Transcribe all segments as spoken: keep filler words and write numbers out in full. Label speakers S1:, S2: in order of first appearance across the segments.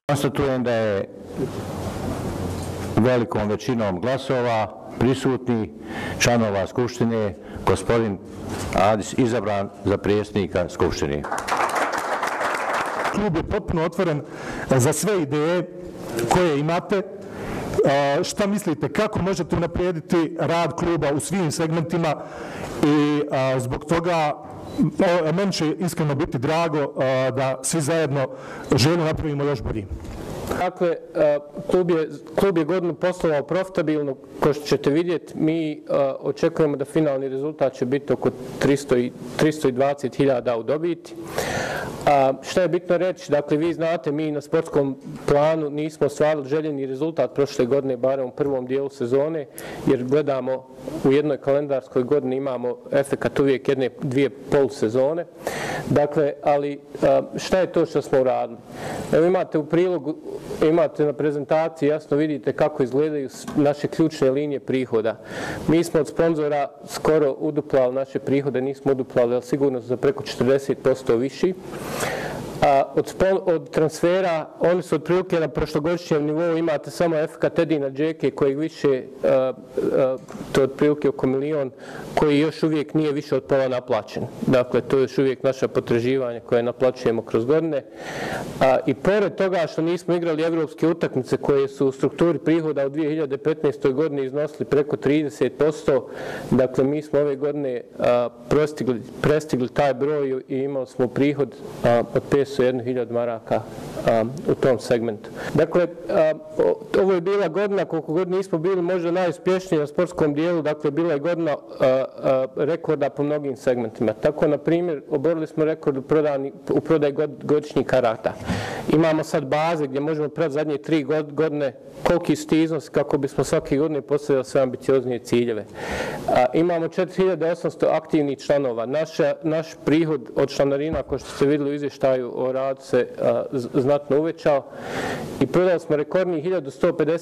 S1: Konstatujem da je velikom većinom glasova prisutni članova Skupštine gospodin Adis izabran za predsjednika Skupštine.
S2: Klub je potpuno otvoren za sve ideje koje imate. Šta mislite, kako možete unaprijediti rad kluba u svim segmentima i zbog toga meni će iskreno biti drago da svi zajedno željno napravimo još bolji.
S3: Dakle, klub je, klub je godinu poslovao profitabilno, kao što ćete vidjeti, mi očekujemo da finalni rezultat će biti oko tristo i dvadeset hiljada u dobiti. A šta je bitno reći, dakle vi znate, mi na sportskom planu nismo ostvarili željeni rezultat prošle godine, barem u prvom dijelu sezone, jer gledamo u jednoj kalendarskoj godini imamo efekat uvijek jedne, dvije polusezone. Dakle, ali šta je to što smo uradili? Evo imate u prilogu, imate na prezentaciji, jasno vidite kako izgledaju naše ključne linije prihoda. Mi smo od sponzora skoro uduplali naše prihode, nismo uduplali, ali sigurno za preko četrdeset posto viši. A od, od transfera, oni su otprilike na prošlogodišnjem nivou, imate samo efekat Edina Džeke kojeg više, a, a, to je otprilike oko milion, koji još uvijek nije više od pola naplaćen. Dakle, to je još uvijek naša potraživanja koje naplaćujemo kroz godine. A, I pored toga što nismo igrali evropske utakmice koje su u strukturi prihoda u dvije hiljade petnaestoj godini iznosili preko trideset posto, dakle mi smo ove godine a, prestigli, prestigli taj broj i imali smo prihod a, od petsto jednu hiljadu maraka a, u tom segmentu. Dakle, a, ovo je bila godina, koliko god nismo bili možda najuspješniji na sportskom dijelu, dakle, bila je godina a, a, rekorda po mnogim segmentima. Tako, na primjer, oborili smo rekord u, prodani, u prodaji god, godišnjih karata. Imamo sad baze gdje možemo pred zadnje tri godine koliki su ti iznos kako bismo svake godine postavili sve ambicioznije ciljeve. A, imamo četiri hiljade osamsto aktivnih članova. Naša, naš prihod od članarina, kao što ste vidjeli u izvještaju o radu, se a, znatno uvećao i prodali smo rekordnih hiljadu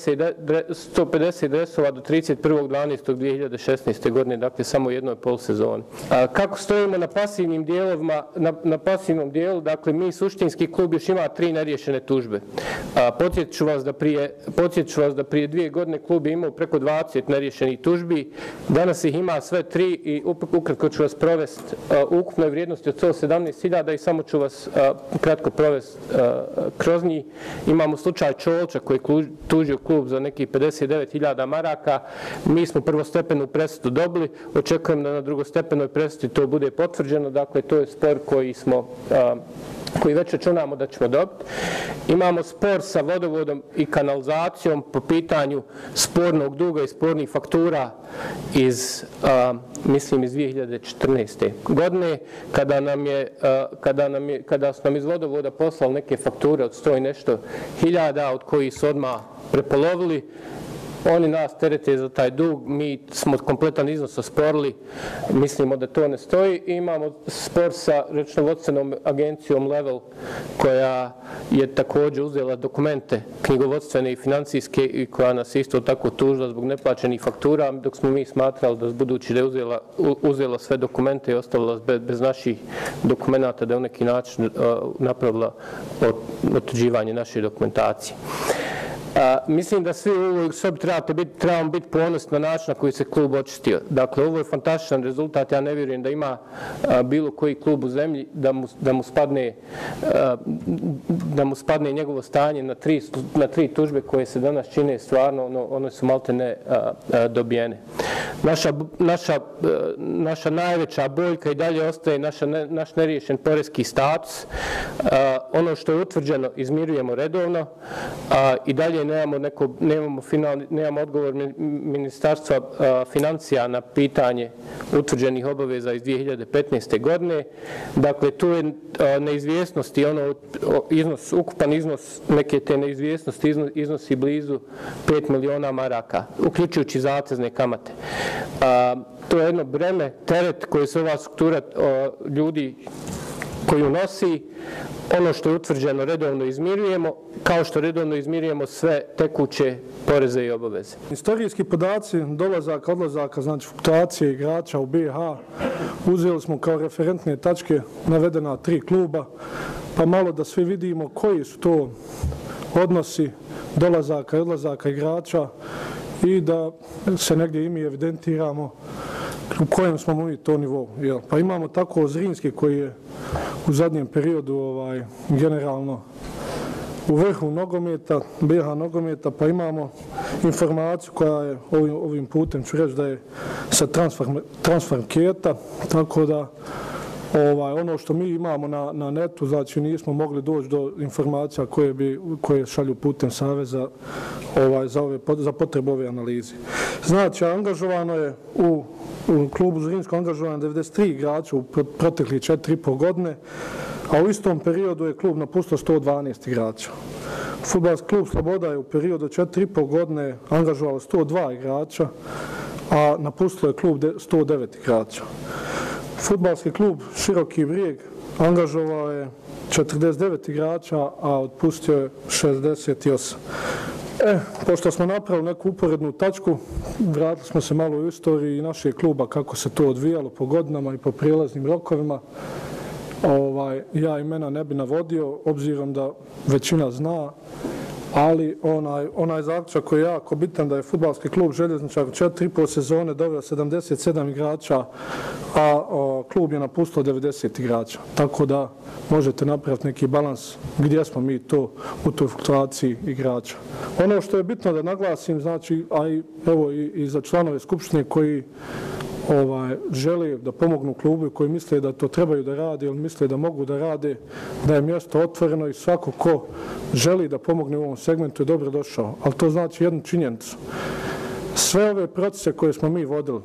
S3: sto pedeset dresova do trideset prvog dvanaestog dvije hiljade šesnaeste. godine, dakle samo u jednoj polusezoni. A, kako stojimo na pasivnim dijelovima, na, na pasivnom dijelu, dakle mi suštinski klub još ima tri neriješene tužbe. Podsjetit ću vas da prije Podsjetit ću vas da prije dvije godine klub je imao preko dvadeset neriješenih tužbi, danas ih ima sve tri i ukratko ću vas provesti u ukupnoj vrijednosti od sto sedamnaest hiljada i samo ću vas kratko provesti kroz njih. Imamo slučaj Čolča koji je tužio klub za nekih pedeset devet hiljada maraka. Mi smo prvostepenu presudu dobili, očekujem da na drugostepenoj presudi to bude potvrđeno, dakle to je spor koji smo koji već računamo da ćemo dobiti. Imamo spor sa vodovodom i kanalizacijom po pitanju spornog duga i spornih faktura iz, a, mislim, iz dvije hiljade četrnaeste. godine, kada, nam je, a, kada, nam je, kada su nam iz vodovoda poslali neke fakture od sto i nešto hiljada, od kojih su odmah prepolovili. Oni nas terete za taj dug, mi smo kompletan iznos osporili, mislimo da to ne stoji. I imamo spor sa računovodstvenom agencijom Level koja je također uzela dokumente knjigovodstvene i financijske i koja nas isto tako tužila zbog neplaćenih faktura, dok smo mi smatrali da budući da je uzela, uzela sve dokumente i ostavila bez, bez naših dokumenta da je u neki način uh, napravila otuđivanje naše dokumentacije. A, mislim da svi u ovoj sobi trebate biti, trebamo biti ponosni na način na koji se klub očistio. Dakle, ovo je fantastičan rezultat. Ja ne vjerujem da ima a, bilo koji klub u zemlji da mu, da mu, spadne, a, da mu spadne njegovo stanje na tri, na tri tužbe koje se danas čine stvarno, ono, one su malte ne a, a, dobijene. Naša, naša, a, naša najveća boljka i dalje ostaje naša ne, naš neriješen porezki status. A, ono što je utvrđeno izmirujemo redovno a, i dalje nemamo, neko, nemamo, final, nemamo odgovor Ministarstva a, financija na pitanje utvrđenih obaveza iz dvije hiljade petnaeste. godine. Dakle, tu je a, neizvjesnost i ono, iznos, ukupan iznos neke te neizvjesnosti iznos, iznosi blizu pet miliona maraka, uključujući zatezne kamate. A, to je jedno breme, teret koji se ova struktura a, ljudi koju nosi. Ono što je utvrđeno redovno izmirujemo, kao što redovno izmirujemo sve tekuće poreze i obaveze.
S2: Istorijski podaci dolazaka, odlazaka, znači fluktuacije igrača u B H, uzeli smo kao referentne tačke navedena tri kluba, pa malo da svi vidimo koji su to
S4: odnosi dolazaka i odlazaka igrača i da se negdje i mi evidentiramo u kojem smo mi to nivou. Jel? Pa imamo tako Zrinski koji je u zadnjem periodu ovaj, generalno u vrhu nogometa, B H nogometa, pa imamo informaciju koja je ovim, ovim putem, ću reći da je sa transfer, transfer keta, tako da ovaj, ono što mi imamo na, na netu, znači nismo mogli doći do informacija koje, bi, koje šalju putem Saveza ovaj, za, ove, za potrebu ove analize. Znači, angažovano je u, u klubu Zrinsko angažovano devedeset tri igrača u proteklih četiri i pol godine, a u istom periodu je klub napustio sto dvanaest igrača. Fudbalski klub Sloboda je u periodu četiri i pol godine angažovalo sto dva igrača, a napustio je klub sto devet igrača. Fudbalski klub Široki Brijeg angažovao je četrdeset devet igrača, a otpustio je šezdeset osam. E, pošto smo napravili neku uporednu tačku, vratili smo se malo u istoriji našeg kluba, kako se to odvijalo po godinama i po prijelaznim rokovima. Ovaj, ja imena ne bi navodio, obzirom da većina zna, ali onaj, onaj zaključak koji je jako bitan da je fudbalski klub Željezničar četiri i pol sezone doveo sedamdeset sedam igrača, a, a klub je napustio devedeset igrača. Tako da možete napraviti neki balans gdje smo mi to u toj fluktuaciji igrača. Ono što je bitno da naglasim, znači, a i, evo, i, i za članove skupštine koji Ovaj, žele da pomognu klubu i koji misle da to trebaju da rade ili misle da mogu da rade, da je mjesto otvoreno i svako ko želi da pomogne u ovom segmentu je dobro došao. Ali to znači jednu činjenicu. Sve ove procese koje smo mi vodili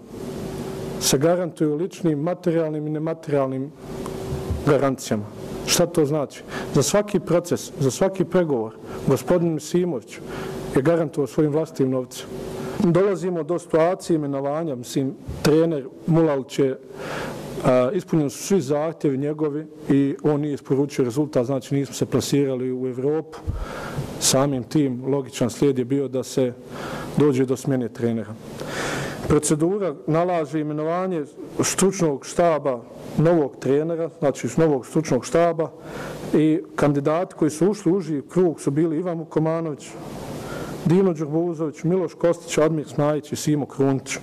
S4: se garantuju ličnim, materijalnim i nematerijalnim garancijama. Šta to znači? Za svaki proces, za svaki pregovor, gospodin Misimović je garantovao svojim vlastitim novcem. Dolazimo do situacije imenovanja, mislim, trener Mulalić je ispunjeni su svi zahtjevi njegovi i on nije isporučio rezultat, znači nismo se plasirali u Evropu. Samim tim logičan slijed je bio da se dođe do smjene trenera. Procedura nalaže imenovanje stručnog štaba novog trenera, znači novog stručnog štaba, i kandidati koji su ušli u uži krug su bili Ivan Vukomanović, Dino Đurbuzović, Miloš Kostić, Admir Smajić i Simo Krunić.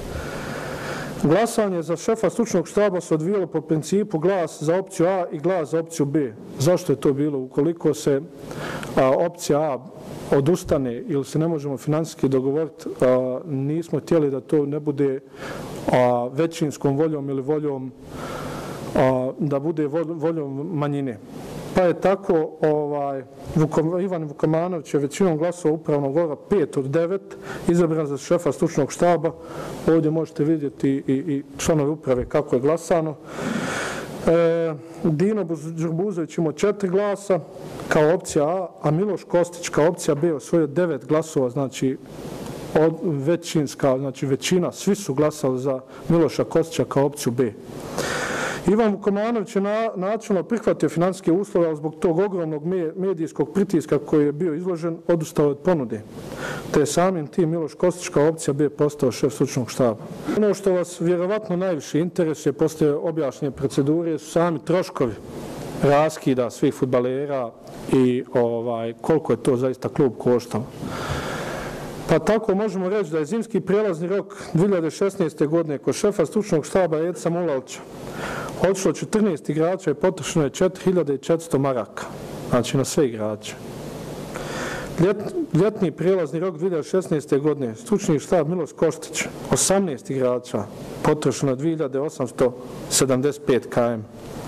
S4: Glasanje za šefa stručnog štaba se odvijalo po principu glas za opciju A i glas za opciju B. Zašto je to bilo? Ukoliko se a, opcija A odustane ili se ne možemo financijski dogovoriti, a, nismo htjeli da to ne bude a, većinskom voljom ili voljom, a, da bude voljom manjine. Pa je tako ovaj, Vukom, Ivan Vukomanović je većinom glasova upravnog odbora pet od devet izabran za šefa stručnog štaba. Ovdje možete vidjeti i, i članovi uprave kako je glasano. E, Dino Đurbuzović imao četiri glasa kao opcija A, a Miloš Kostić kao opcija B osvojio devet glasova, znači od, većinska, znači većina, svi su glasali za Miloša Kostića kao opciju B. Ivan Vukomanović je na, načelno prihvatio financijske uslove, ali zbog tog ogromnog me, medijskog pritiska koji je bio izložen, odustao od ponude. Te je samim tim Miloš Kostić kao opcija B postao šef stručnog štaba. Ono što vas vjerovatno najviše interesuje poslije objašnjene procedure su sami troškovi raskida svih fudbalera i ovaj, koliko je to zaista klub koštalo. Pa tako možemo reći da je zimski prijelazni rok dvije hiljade šesnaeste. godine kod šefa stručnog štaba Edisa Mulalića odšlo četrnaest igrača i potrošeno je četiri hiljade četiristo maraka, znači na sve igrače. Ljet, ljetni prijelazni rok dvije hiljade šesnaeste. godine stručni štab Miloš Kostić, osamnaest igrača, potrošeno dvije hiljade osamsto sedamdeset pet kilometara.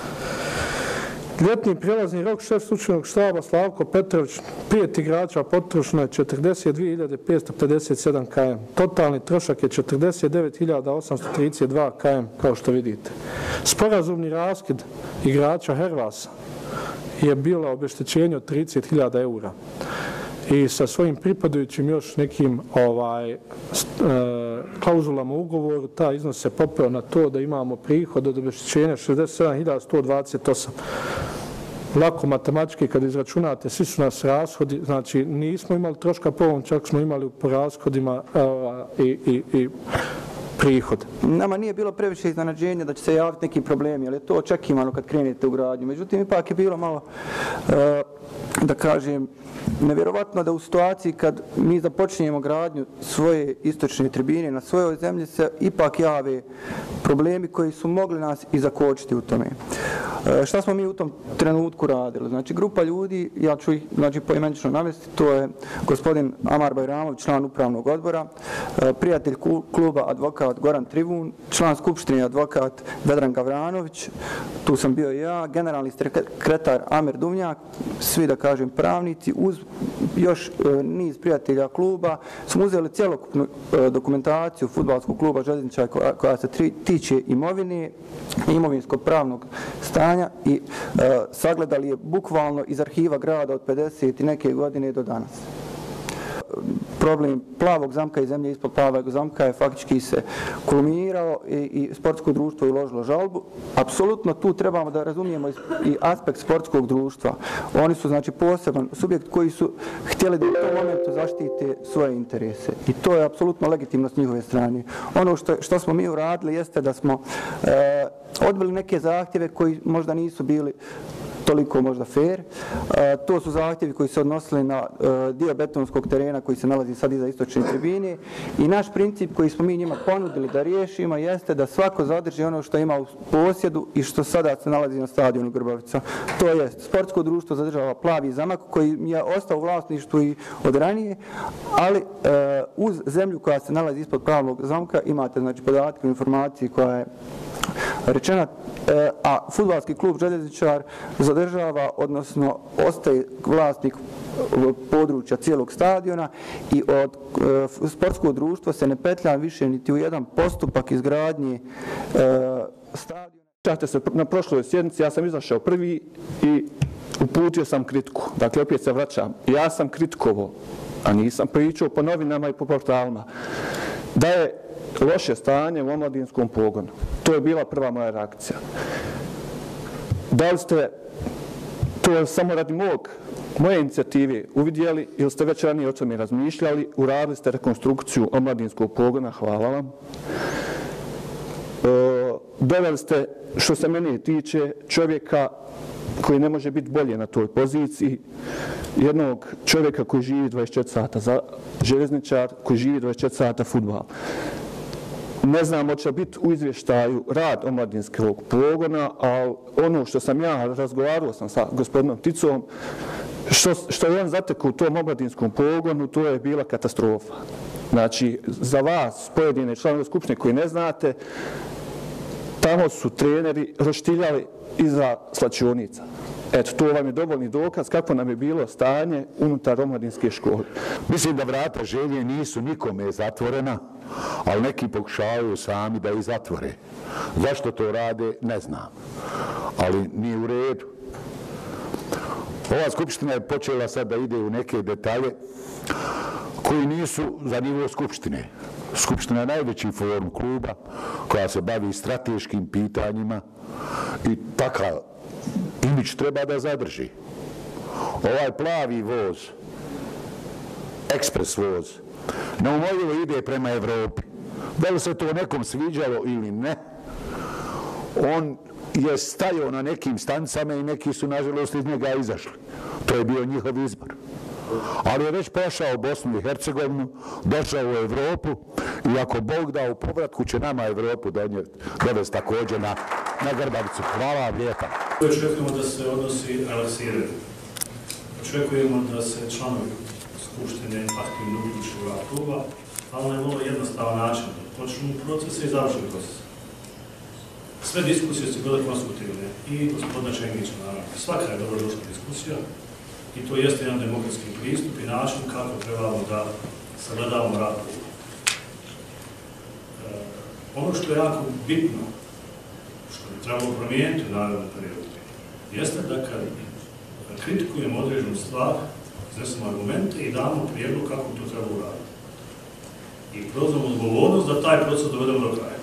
S4: Ljetni prijelazni rok šef stručnog štaba Slavko Petrović, pet igrača, potrošeno je četrdeset dvije hiljade petsto pedeset sedam kilometara. Totalni trošak je četrdeset devet hiljada osamsto trideset dva kilometara, kao što vidite. Sporazumni raskid igrača Hervasa je bilo obeštećenje od trideset hiljada eura. I sa svojim pripadajućim još nekim ovaj, e, klauzulama u ugovoru, ta iznos se popeo na to da imamo prihod od obeštećenja šezdeset sedam hiljada sto dvadeset osam. Lako matematički kad izračunate, svi su nas rashodi, znači nismo imali troška po ovom, čak smo imali po rashodima e, i, i, i prihod.
S5: Nama nije bilo previše iznenađenja da će se javiti neki problemi, ali je to očekivano kad krenete u gradnju. Međutim, ipak je bilo malo, uh, da kažem, nevjerovatno da u situaciji kad mi započinjemo gradnju svoje istočne tribine na svojoj zemlji se ipak jave problemi koji su mogli nas i zakočiti u tome. E, šta smo mi u tom trenutku radili? Znači, grupa ljudi, ja ću ih znači, poimenično navesti, to je gospodin Amar Bajramović, član upravnog odbora, e, prijatelj kluba advokat Goran Trivun, član skupštine advokat Vedran Gavranović, tu sam bio ja, generalni sekretar Amer Duvnjak, svi da kažem pravnici, uz još e, niz prijatelja kluba, smo uzeli cjelokupnu e, dokumentaciju fudbalskog kluba Željezničar koja, koja se tri, tiče imovine, imovinsko-pravnog stanja i e, sagledali je bukvalno iz arhiva grada od pedeset i neke godine do danas. Problem plavog zamka i zemlje ispod plavog zamka je faktički se kulminirao i, i sportsko društvo je uložilo žalbu. Apsolutno tu trebamo da razumijemo i aspekt sportskog društva. Oni su znači poseban subjekt koji su htjeli da u tom momentu zaštite svoje interese. I to je apsolutno legitimno s njihove strane. Ono što, što smo mi uradili jeste da smo e, odbili neke zahtjeve koji možda nisu bili toliko možda fair. E, to su zahtjevi koji se odnosili na e, dio betonskog terena koji se nalazi sad iza istočne tribine i naš princip koji smo mi njima ponudili da riješimo jeste da svako zadrži ono što ima u posjedu i što sada se nalazi na stadionu Grbavica. To jest, sportsko društvo zadržava plavi zamak koji je ostao u vlasništvu i od ranije, ali e, uz zemlju koja se nalazi ispod plavog zamka imate znači podatke o informaciji koja je rečena, a fudbalski klub Željezničar zadržava, odnosno ostaje vlasnik područja cijelog stadiona i od sportskog društva se ne petlja više niti u jedan postupak izgradnje stadiona.
S6: Sjećate se, na prošloj sjednici ja sam izašao prvi i uputio sam kritiku. Dakle, opet se vraćam. Ja sam kritikovao, a nisam pričao po novinama i po portalima, da je loše stanje u omladinskom pogonu. To je bila prva moja reakcija. Da li ste to samo radi mog, moje inicijative uvidjeli ili ste već ranije o tome razmišljali, uradili ste rekonstrukciju omladinskog pogona, hvala vam. E, doveli ste, što se mene tiče, čovjeka koji ne može biti bolje na toj poziciji, jednog čovjeka koji živi dvadeset četiri sata za željezničar, koji živi dvadeset četiri sata fudbal. Ne znam hoće biti u izvještaju rad omladinskog pogona, ali ono što sam ja razgovarao sam sa gospodinom Ticom, što, što je on zatekao u tom omladinskom pogonu, to je bila katastrofa. Znači, za vas, pojedine članove skupštine koji ne znate, tamo su treneri roštiljali iza slačionica. Eto, to vam je dovoljni dokaz kako nam je bilo stanje unutar omladinske škole.
S7: Mislim da vrata želje nisu nikome zatvorena, ali neki pokušavaju sami da ih zatvore. Zašto to rade, ne znam. Ali nije u redu. Ova skupština je počela sad da ide u neke detalje koji nisu za nivo skupštine. Skupština je najveći forum kluba koja se bavi strateškim pitanjima i takav imidž treba da zadrži. Ovaj plavi voz, ekspres voz, neumoljivo ide prema Evropi. Da li se to nekom sviđalo ili ne, on je stajao na nekim stanicama i neki su nažalost iz njega izašli. To je bio njihov izbor. Ali je već prošao Bosnu i Hercegovinu, došao u Evropu i ako Bog da u povratku će nama Evropu dovesti također na, na Grbavicu. Hvala vam lijepa.
S8: Očekujemo da se odnosi relaksiraju. Očekujemo da se članovi skupštine aktivno uključe u rad kluba, ali na vrlo jednostavan način. Počnu procese i završenu procese. Sve diskusije su bile konstruktivne i gospodina Čengića, naravno. Svaka je dobro došla diskusija i to jeste jedan demokratski pristup i način kako trebamo da sagledavamo rad kluba. E, ono što je jako bitno, što bi trebalo promijeniti u narednom periodu, jeste da kad kritikujemo određenu stvar, iznesemo argumente i damo prijedlog kako to treba uraditi. I preuzmemo odgovornost da taj proces dovedemo do kraja.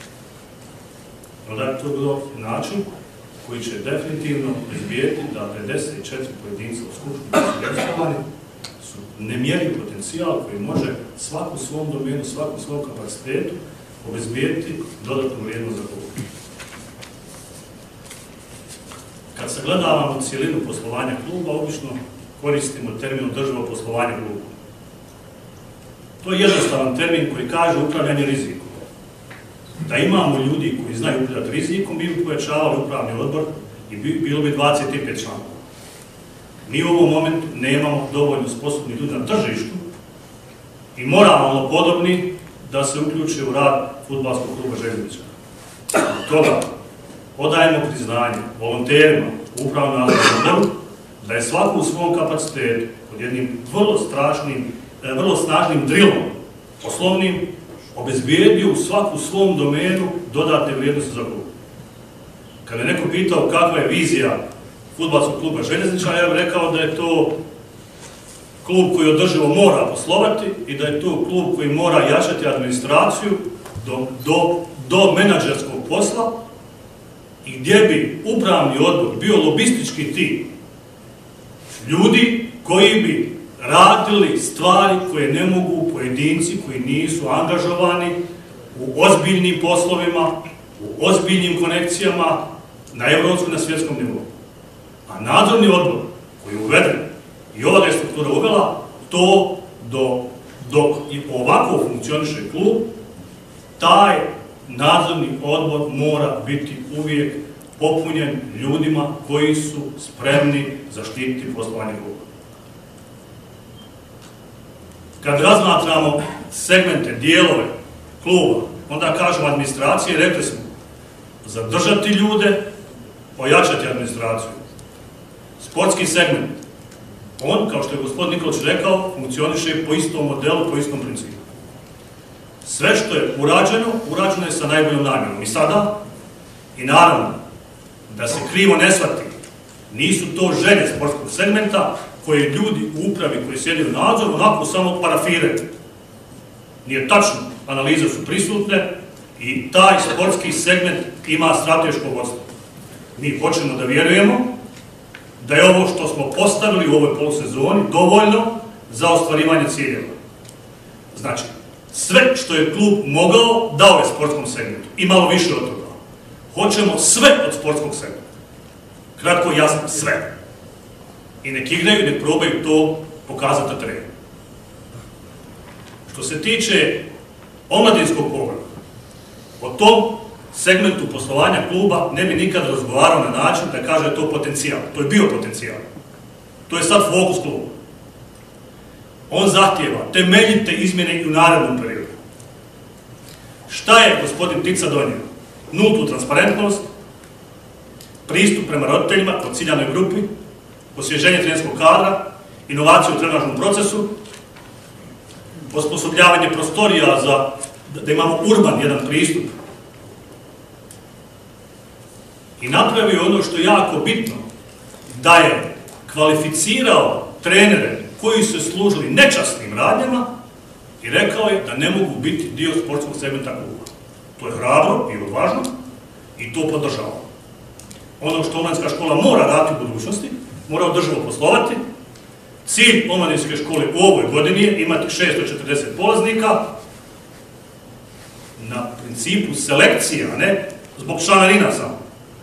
S8: Da je to bilo način koji će definitivno izbijeti da pedeset četiri pojedinca u skupštini su nemjerljiv potencijal koji može svaku svom domenu, svaku svom kapacitetu obezbijeti dodatnu vrijednost za klub. Kad sagledavamo cijelinu poslovanja kluba, obično koristimo termin održivo poslovanje kluba. To je jednostavan termin koji kaže upravljanje rizikom. Da imamo ljudi koji znaju upravljati rizikom, mi bi povećavali upravni odbor i bilo bi dvadeset pet članova. Mi u ovom momentu nemamo dovoljno sposobni ljudi na tržištu i moralno podobni da se uključe u rad fudbalskog kluba Željezničara. Od toga odajemo priznanje volonterima u upravnom odboru da je svako u svom kapacitetu pod jednim vrlo strašnim, vrlo snažnim drilom poslovnim obezbijedio u svaku svom domenu dodatne vrijednosti za klub. Kada je neko pitao kakva je vizija fudbalskog kluba Željezničara, ja bih rekao da je to klub koji održivo mora poslovati i da je to klub koji mora jačati administraciju do, do, do menadžerskog posla i gdje bi upravni odbor bio lobistički tim ljudi koji bi radili stvari koje ne mogu pojedinci koji nisu angažovani u ozbiljnim poslovima, u ozbiljnim konekcijama na evropskom i na svjetskom nivou. A nadzorni odbor koji je uveden i ova je struktura uvela, to do, dok i ovako funkcioniše klub, taj nadzorni odbor mora biti uvijek popunjen ljudima koji su spremni zaštititi poslovanje kluba. Kad razmatramo segmente, dijelove kluba, onda kažemo administracije, rekli smo, zadržati ljude, ojačati administraciju. Sportski segment, on, kao što je gospodin Nikolić rekao, funkcioniše po istom modelu, po istom principu. Sve što je urađeno, urađeno je sa najboljom namjerom. I sada, i naravno, da se krivo ne shvati, nisu to želje sportskog segmenta koje ljudi u upravi koji sjedi u nadzoru onako samo parafiraju. Nije tačno, analize su prisutne i taj sportski segment ima strateško vodstvo. Mi hoćemo da vjerujemo da je ovo što smo postavili u ovoj polusezoni dovoljno za ostvarivanje ciljeva. Znači, sve što je klub mogao dao je sportskom segmentu i malo više od toga. Hoćemo sve od sportskog segmenta. Kratko i jasno, sve. I nek igraju, nek probaju to pokazati na terenu. Što se tiče omladinskog pogleda, o tom segmentu poslovanja kluba ne bi nikad razgovarao na način da kaže da je to potencijal. To je bio potencijal. To je sad fokus kluba. On zahtijeva temeljite izmjene i u narednom periodu. Šta je gospodin Tica donio? Nultu transparentnost, pristup prema roditeljima po ciljanoj grupi, osvježenje trenerskog kadra, inovaciju u trenažnom procesu, osposobljavanje prostorija za da imamo urban jedan pristup i napravio ono što je jako bitno, da je kvalificirao trenere koji su služili nečasnim radnjama i rekao je da ne mogu biti dio sportskog segmenta kluba. To je hrabro i odvažno i to podržavamo. Ono što omladinska škola mora raditi u budućnosti, mora održivo poslovati. Cilj omladinske škole u ovoj godini je imati šesto četrdeset polaznika na principu selekcije, a ne zbog članarina samo.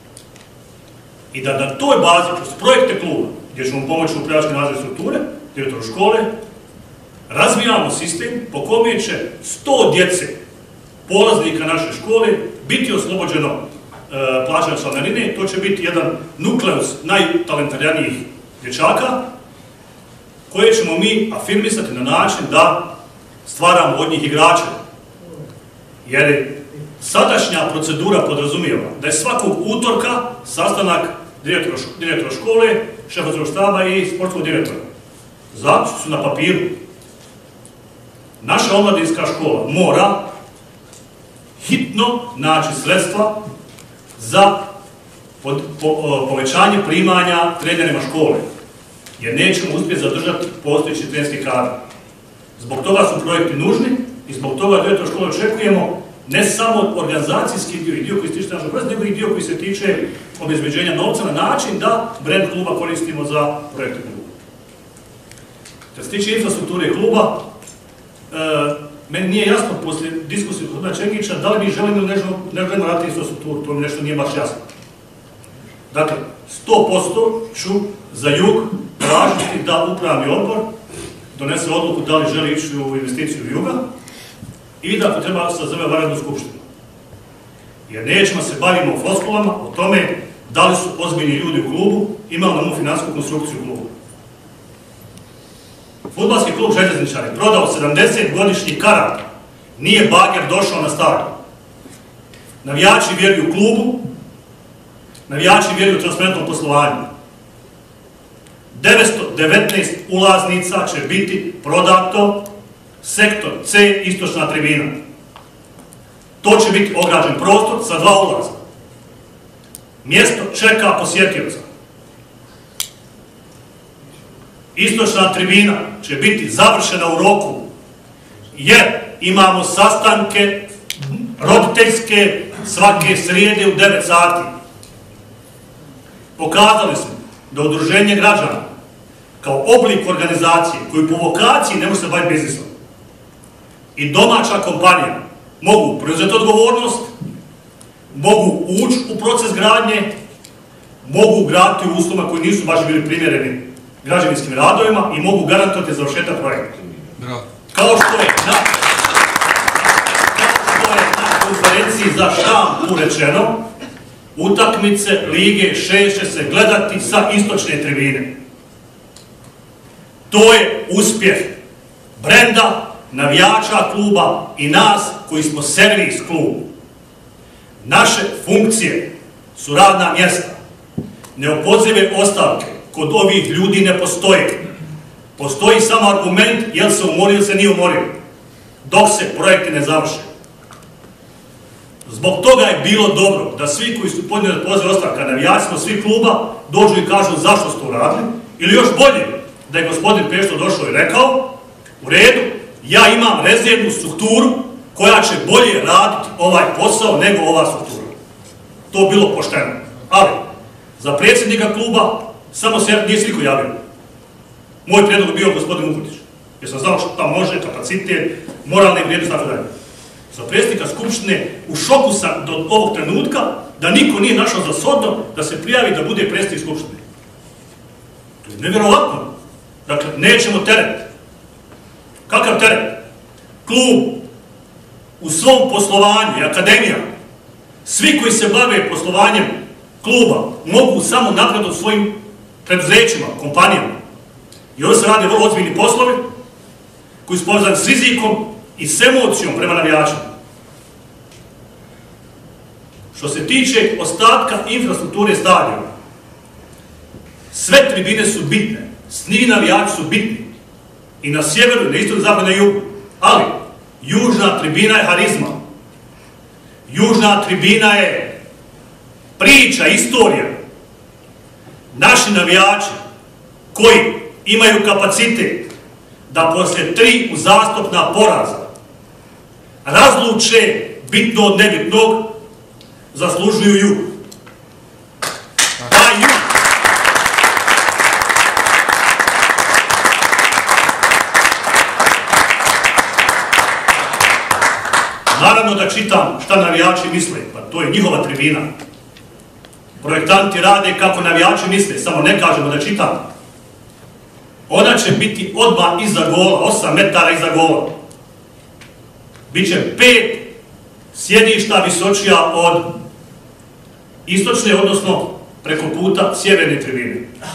S8: I da na toj bazi, kroz projekte kluba, gdje ćemo pomoći u upravljačke nadzorne strukture, direktoru škole, razvijamo sistem po kome će sto djece polaznika naše škole biti oslobođeno e, plaćanja članarine. To će biti jedan nukleus najtalentarijanijih dječaka koje ćemo mi afirmisati na način da stvaramo od njih igrače. Jer sadašnja procedura podrazumijeva da je svakog utorka sastanak direktora, direktora škole, šefa štaba i sportskog direktora. Zapisci su na papiru. Naša omladinska škola mora hitno naći sredstva za pod, po, povećanje primanja trenerima škole, jer nećemo uspjeti zadržati postojeći trenerski kadar. Zbog toga su projekti nužni i zbog toga direktor škole očekujemo ne samo organizacijski dio i dio koji se tiče našeg vrsta, nego i dio koji se tiče obezbeđenja novca na način da brand kluba koristimo za projekte kluba. Kad se tiče infrastrukture kluba, e, meni nije jasno poslije diskusije gospodina Čengića da li mi želimo ili ne želimo raditi infrastrukturu, to mi nešto nije baš jasno. Dakle, sto posto ću za jug tražiti da upravni odbor donese odluku da li želi ići u investiciju juga i da treba sazove vanrednu skupštinu. Jer nećemo se bavimo floskulama o tome da li su ozbiljni ljudi u klubu, imali nam u finansijsku konstrukciju klubu. Fudbalski klub Željezničar je prodao sedamdeset godišnji karat, nije bager došao na stadion. Navijači vjeruju klubu, navijači vjeruju transparentnom poslovanju. devetsto devetnaest ulaznica će biti prodato, sektor C, istočna tribina. To će biti ograđen prostor sa dva ulaza. Mjesto čeka posjetioca. Istočna tribina će biti završena u roku, jer imamo sastanke roditeljske svake srijede u devet sati. Pokazali smo da udruženje građana kao oblik organizacije koju po vokaciji ne može se baviti biznisom i domaća kompanija mogu preuzeti odgovornost, mogu ući u proces gradnje, mogu graditi u uslovima koji nisu baš bili primjereni građevinskim radovima i mogu garantovati završetak projekta. Kao što je na, kao što je na konferenciji za štampu rečeno, utakmice Lige šest će se gledati sa istočne tribine. To je uspjeh brenda, navijača kluba i nas koji smo servis klubu. Naše funkcije su radna mjesta. Neopozive ostavke kod ovih ljudi ne postoje. Postoji samo argument jel se umorio ili se nije umorio, dok se projekti ne završe. Zbog toga je bilo dobro da svi koji su podnijeli poziv ostavka, navijači smo svi kluba, dođu i kažu zašto ste to uradili, ili još bolje, da je gospodin Pešto došao i rekao, u redu, ja imam rezervnu strukturu koja će bolje raditi ovaj posao nego ova struktura. To je bilo pošteno. Ali, za predsjednika kluba samo se nije sliko javio. Moj prijedlog bio gospodin Uputić, jer sam znao što tam može, kapacitet, moralne vrijednosti, tako dalje. Za predsjednika Skupštine u šoku sam do ovog trenutka da niko nije našao za shodno da se prijavi da bude predsjednik Skupštine. To je nevjerovatno. Dakle, nećemo teret. Kakav teret? Klub u svom poslovanju i akademija, svi koji se bave poslovanjem kluba mogu samo napred od svojim preduzećima, kompanijama. I ovdje se rade vrlo ozbiljni poslovi koji su povezani s rizikom i s emocijom prema navijačima. Što se tiče ostatka infrastrukture stadiona, sve tribine su bitne, svi navijači su bitni. I na sjeveru, i na istoku, zapadu, i na jugu. Ali, južna tribina je harizma. Južna tribina je priča, istorija. Naši navijači koji imaju kapacitet da poslije tri uzastopna poraza razluče bitno od nebitnog, zaslužuju jug. Taj jug. Naravno da čitam šta navijači misle, pa to je njihova tribina. Projektanti rade kako navijači misle, samo ne kažemo da čitam. Ona će biti odmah iza gola, osam metara iza gola. Biće pet sjedišta visočija od istočne, odnosno preko puta sjeverne tribine.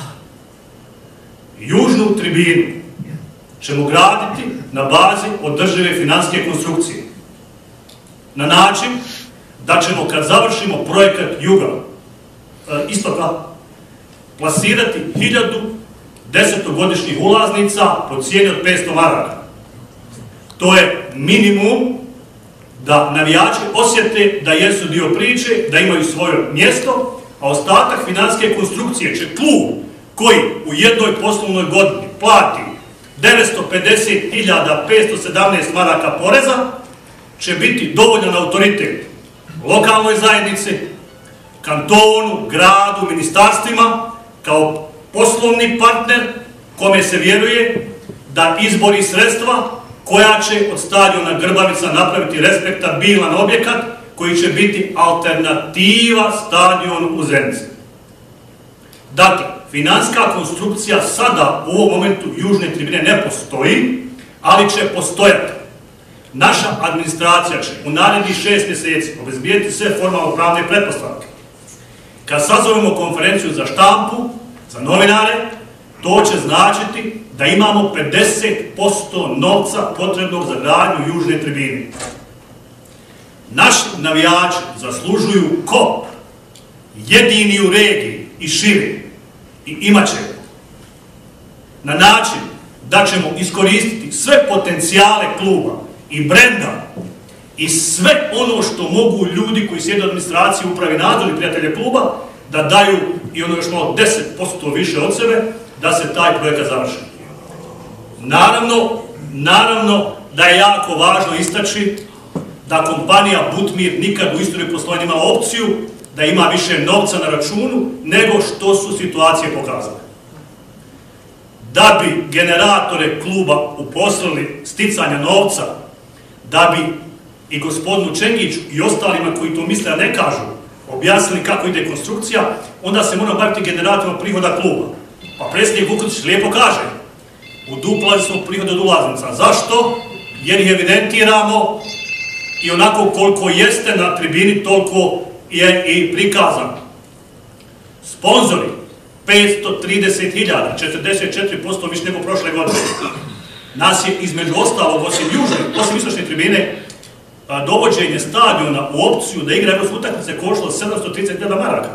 S8: Južnu tribinu ćemo graditi na bazi održive financijske konstrukcije. Na način da ćemo, kad završimo projekat juga, e, istoka, plasirati hiljadu desetogodišnjih ulaznica po cijeni od petsto maraka. To je minimum da navijači osjete da jesu dio priče, da imaju svoje mjesto, a ostatak financijske konstrukcije će klub koji u jednoj poslovnoj godini plati devetsto pedeset hiljada petsto sedamnaest maraka poreza, će biti dovoljan autoritet lokalnoj zajednici, kantonu, gradu, ministarstvima, kao poslovni partner kome se vjeruje da izbori sredstva koja će od stadiona Grbavica napraviti respektabilan objekat koji će biti alternativa stadionu u Zenici. Dakle, financijska konstrukcija sada u ovom momentu južne tribine ne postoji, ali će postojati. Naša administracija će u narednih šest mjeseci obezbijediti sve formalno pravne pretpostavke. Kad sazovemo konferenciju za štampu, za novinare, to će značiti da imamo pedeset posto novca potrebnog za gradnju južne tribine. Naši navijači zaslužuju kop, jedini u regiji i šire, i imat će na način da ćemo iskoristiti sve potencijale kluba i brenda i sve ono što mogu ljudi koji sjede u administraciji, upravi, nadzor i prijatelje kluba, da daju i ono još malo deset posto više od sebe, da se taj projekat završi. Naravno, naravno da je jako važno istaći da kompanija Butmir nikad u istoriji poslovanja imala opciju da ima više novca na računu nego što su situacije pokazale. Da bi generatore kluba uposlili sticanja novca, da bi i gospodinu Čengiću i ostalima koji to misle, a ne kažu, objasnili kako ide konstrukcija, onda se mora baviti generatorima prihoda kluba. Pa predsjednik Vukotić lijepo kaže, uduplali smo prihode od ulaznica. Zašto? Jer ih evidentiramo i onako koliko jeste na tribini, toliko je i prikazano. Sponzori, petsto trideset hiljada, četrdeset četiri posto više nego prošle godine. Nas je između ostalog, osim južne, osim istočne tribine, dovođenje stadiona u opciju da igra evropske utakmice koštalo sedamsto trideset hiljada maraka.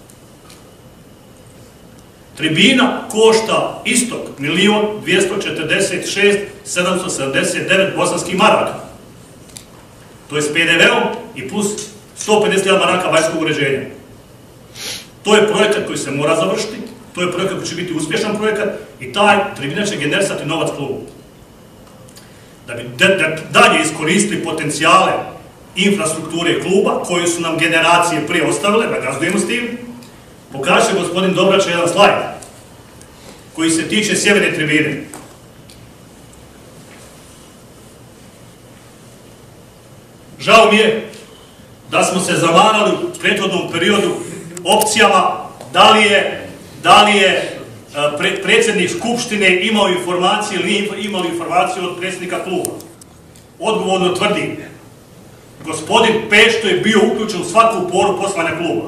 S8: Tribina košta istok milion dvjesto četrdeset šest hiljada sedamsto sedamdeset devet bosanskih maraka. To je s pe de ve om i plus sto pedeset hiljada maraka vanjskog uređenja. To je projekat koji se mora završiti, to je projekat koji će biti uspješan projekat i taj tribina će generisati novac klubu. Da bi dalje iskoristili potencijale infrastrukture kluba koje su nam generacije prije ostavile, da gazdujemo s tim, pokaže gospodin Dobrača jedan slajd koji se tiče sjeverne tribine. Žao mi je da smo se zavarali u prethodnom periodu opcijama da li je, da li je pre, predsjednik Skupštine imao informacije ili nije imao informaciju od predsjednika kluba. Odgovorno tvrdim, gospodin Pešto je bio uključen u svaku poru poslanja kluba.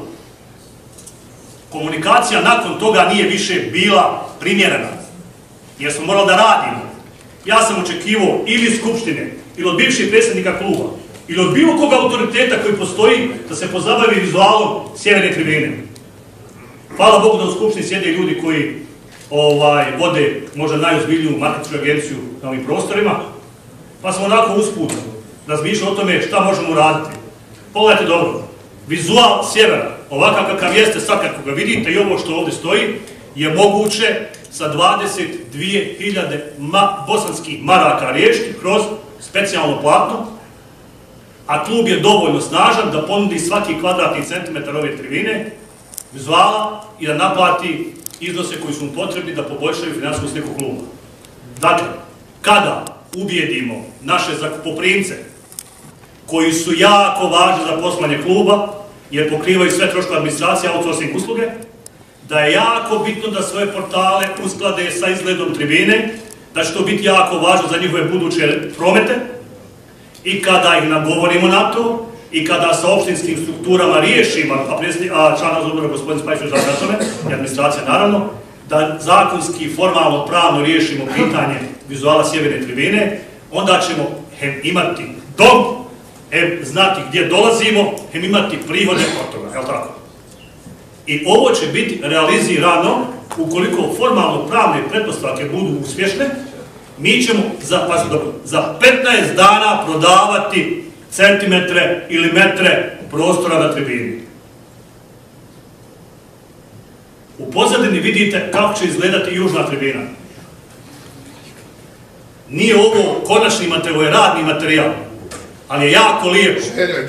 S8: Komunikacija nakon toga nije više bila primjerena, jer smo morali da radimo. Ja sam očekivao ili iz Skupštine, ili od bivših predsjednika kluba, ili od bilo kog autoriteta koji postoji da se pozabavi vizualom sjeverne tribine. Hvala Bogu da u Skupštini sjede ljudi koji ovaj, vode možda najozbiljniju marketinšku agenciju na ovim prostorima, pa smo onako usput razmišljali o tome šta možemo raditi. Pogledajte dobro, vizual sjevera, ovakav kakav jeste sad kako ga vidite i ovo što ovdje stoji, je moguće sa dvadeset dvije hiljade ma, bosanskih maraka riješiti kroz specijalno platno, a klub je dovoljno snažan da ponudi svaki kvadratni centimetar ove tribine, vizuala i da naplati iznose koji su mu potrebni da poboljšaju finansijsku sliku kluba. Dakle, kada ubijedimo naše zakupoprimce, koji su jako važni za poslovanje kluba, jer pokrivaju sve troškove administracije, outsourcing usluge, da je jako bitno da svoje portale usklade sa izgledom tribine, da će to biti jako važno za njihove buduće promete, i kada ih nagovorimo na to, i kada sa opštinskim strukturama riješimo, a, a član razgovora gospodin Spajić za tome, i administracija naravno, da zakonski i formalno pravno riješimo pitanje vizuala sjeverne tribine, onda ćemo hem imati dom, hem znati gdje dolazimo, hem imati prihode od toga, je li tako? I ovo će biti realizirano ukoliko formalno pravne pretpostavke budu uspješne, mi ćemo za, pa dobro, za petnaest dana prodavati centimetre ili metre prostora na tribini. U pozadini vidite kako će izgledati južna tribina. Nije ovo konačni materijal, ovo je radni materijal, ali je jako lijepo.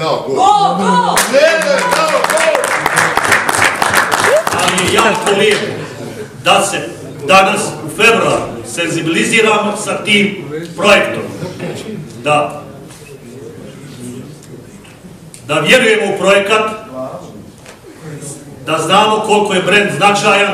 S8: Ali je jako lijepo da se danas u februaru senzibiliziramo sa tim projektom. Da, da vjerujemo u projekat, da znamo koliko je brend značajan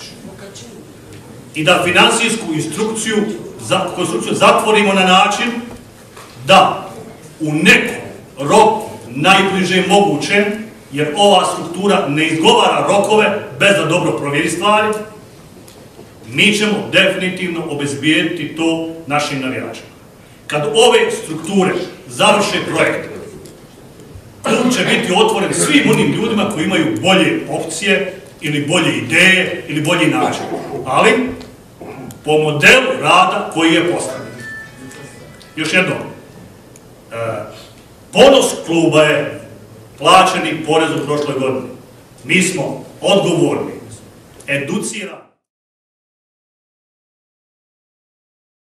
S8: i da finansijsku instrukciju, konstrukciju zatvorimo na način da u nekom roku najbliže moguće, jer ova struktura ne izgovara rokove bez da dobro provjeri stvari, mi ćemo definitivno obezbijediti to našim navijačima. Kad ove strukture završe projekt, klub će biti otvoren svim onim ljudima koji imaju bolje opcije ili bolje ideje ili bolji način. Ali po modelu rada koji je postavljen. Još jednom, e, ponos kluba je plaćeni porez u prošloj godini. Mi smo odgovorni, educirani.